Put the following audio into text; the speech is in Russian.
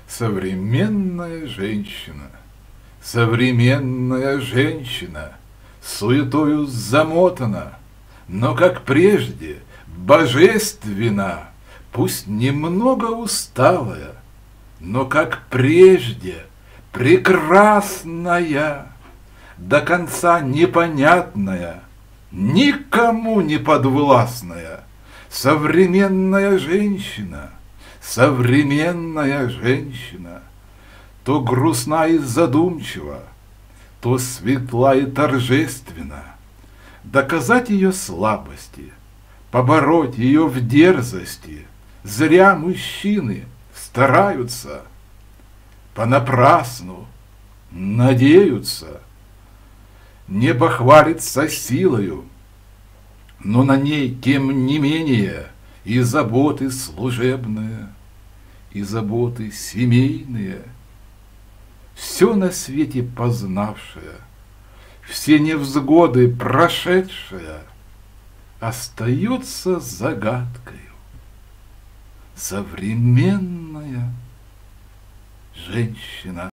Современная женщина, современная женщина, суетою замотана, но, как прежде, божественна, пусть немного усталая, но, как прежде, прекрасная, до конца непонятная, никому не подвластная. Современная женщина, современная женщина, то грустна и задумчива, то светла и торжественна. Доказать ее слабости, побороть ее в дерзости зря мужчины стараются, понапрасну надеются. Небо хвалится силою, но на ней, тем не менее, и заботы служебные, и заботы семейные. Все на свете познавшее, все невзгоды прошедшее, остается загадкою. Современная женщина.